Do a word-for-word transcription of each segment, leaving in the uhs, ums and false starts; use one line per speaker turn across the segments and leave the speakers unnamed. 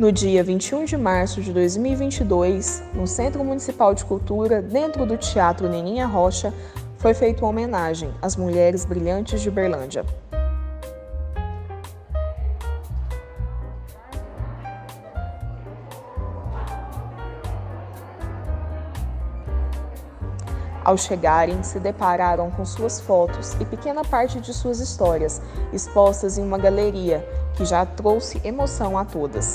No dia vinte e um de março de dois mil e vinte e dois, no Centro Municipal de Cultura, dentro do Teatro Neninha Rocha, foi feita uma homenagem às mulheres brilhantes de Uberlândia. Ao chegarem, se depararam com suas fotos e pequena parte de suas histórias, expostas em uma galeria que já trouxe emoção a todas.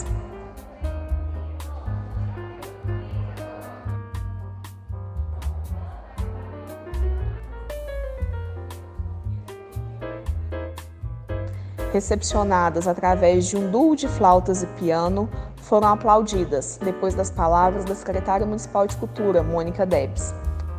Recepcionadas através de um duo de flautas e piano, foram aplaudidas depois das palavras da secretária municipal de cultura, Mônica Debs.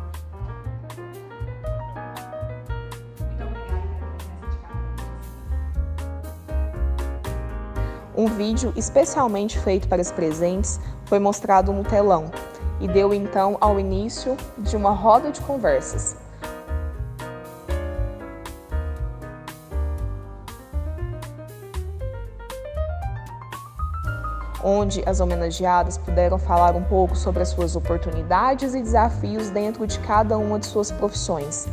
Um vídeo especialmente feito para os presentes foi mostrado no telão e deu então ao início de uma roda de conversas. Onde as homenageadas puderam falar um pouco sobre as suas oportunidades e desafios dentro de cada uma de suas profissões.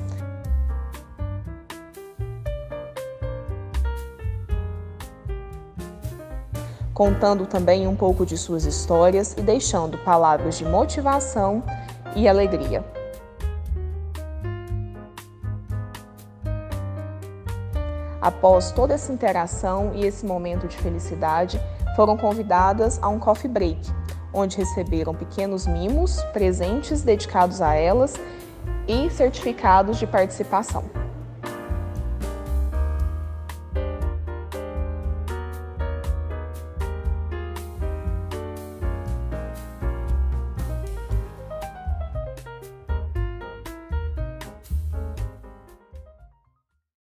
Contando também um pouco de suas histórias e deixando palavras de motivação e alegria. Após toda essa interação e esse momento de felicidade, foram convidadas a um coffee break, onde receberam pequenos mimos, presentes dedicados a elas e certificados de participação.